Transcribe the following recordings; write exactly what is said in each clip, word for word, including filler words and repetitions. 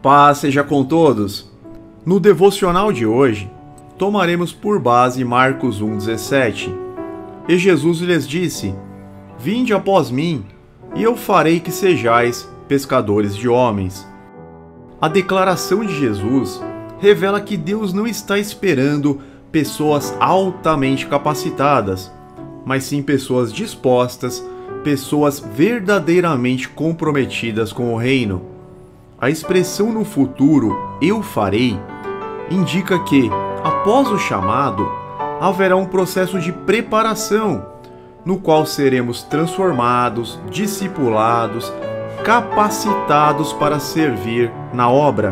paz seja com todos. No devocional de hoje, tomaremos por base Marcos um, dezessete. E Jesus lhes disse: Vinde após mim, e eu farei que sejais pescadores de homens. A declaração de Jesus revela que Deus não está esperando pessoas altamente capacitadas, mas sim pessoas dispostas, pessoas verdadeiramente comprometidas com o reino. A expressão no futuro, eu farei, indica que, após o chamado, haverá um processo de preparação, no qual seremos transformados, discipulados, capacitados para servir na obra.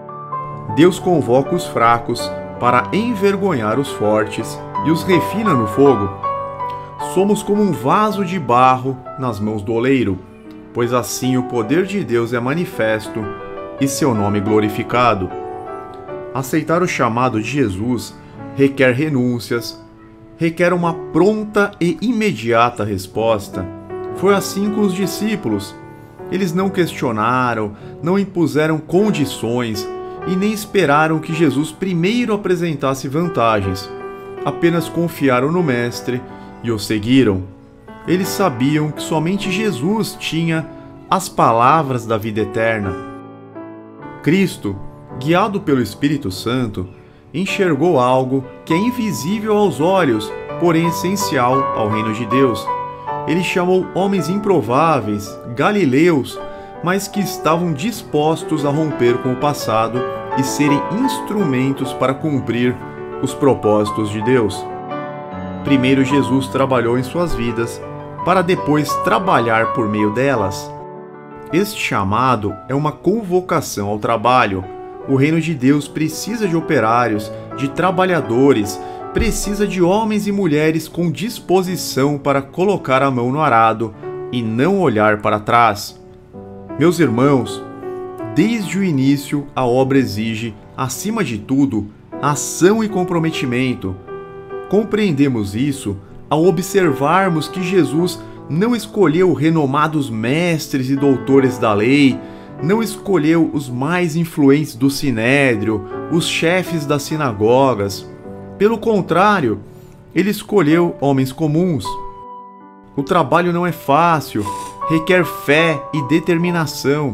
Deus convoca os fracos para envergonhar os fortes e os refina no fogo. Somos como um vaso de barro nas mãos do oleiro, pois assim o poder de Deus é manifesto e seu nome glorificado. Aceitar o chamado de Jesus requer renúncias, requer uma pronta e imediata resposta. Foi assim com os discípulos. Eles não questionaram, não impuseram condições e nem esperaram que Jesus primeiro apresentasse vantagens. Apenas confiaram no Mestre e o seguiram. Eles sabiam que somente Jesus tinha as palavras da vida eterna. Cristo, guiado pelo Espírito Santo, enxergou algo que é invisível aos olhos, porém essencial ao reino de Deus. Ele chamou homens improváveis, galileus, mas que estavam dispostos a romper com o passado e serem instrumentos para cumprir os propósitos de Deus. Primeiro Jesus trabalhou em suas vidas, para depois trabalhar por meio delas. Este chamado é uma convocação ao trabalho. O reino de Deus precisa de operários, de trabalhadores, precisa de homens e mulheres com disposição para colocar a mão no arado e não olhar para trás. Meus irmãos, desde o início a obra exige, acima de tudo, ação e comprometimento. Compreendemos isso ao observarmos que Jesus não escolheu renomados mestres e doutores da lei, não escolheu os mais influentes do sinédrio, os chefes das sinagogas. Pelo contrário, ele escolheu homens comuns. O trabalho não é fácil, requer fé e determinação.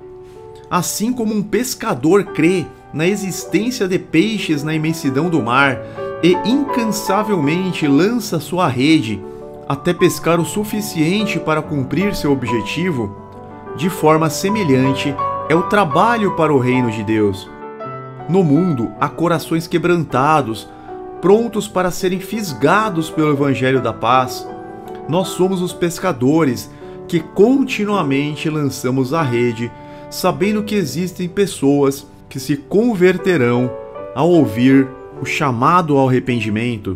Assim como um pescador crê na existência de peixes na imensidão do mar e incansavelmente lança sua rede até pescar o suficiente para cumprir seu objetivo, de forma semelhante é o trabalho para o reino de Deus. No mundo há corações quebrantados, prontos para serem fisgados pelo Evangelho da Paz. Nós somos os pescadores que continuamente lançamos a rede, sabendo que existem pessoas que se converterão ao ouvir o chamado ao arrependimento.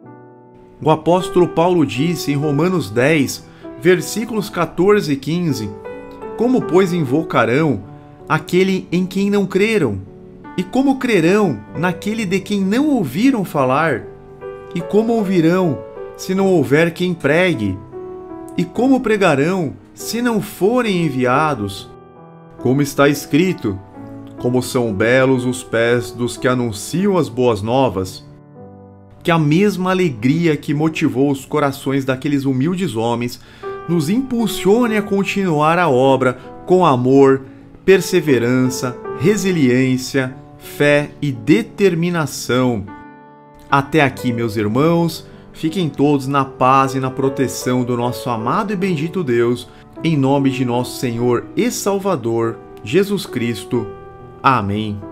O apóstolo Paulo disse em Romanos dez, versículos quatorze e quinze: Como, pois, invocarão aquele em quem não creram? E como crerão naquele de quem não ouviram falar? E como ouvirão, se não houver quem pregue? E como pregarão, se não forem enviados? Como está escrito: Como são belos os pés dos que anunciam as boas novas. Que a mesma alegria que motivou os corações daqueles humildes homens nos impulsione a continuar a obra com amor, perseverança, resiliência, fé e determinação. Até aqui, meus irmãos, fiquem todos na paz e na proteção do nosso amado e bendito Deus, em nome de nosso Senhor e Salvador, Jesus Cristo. Amém.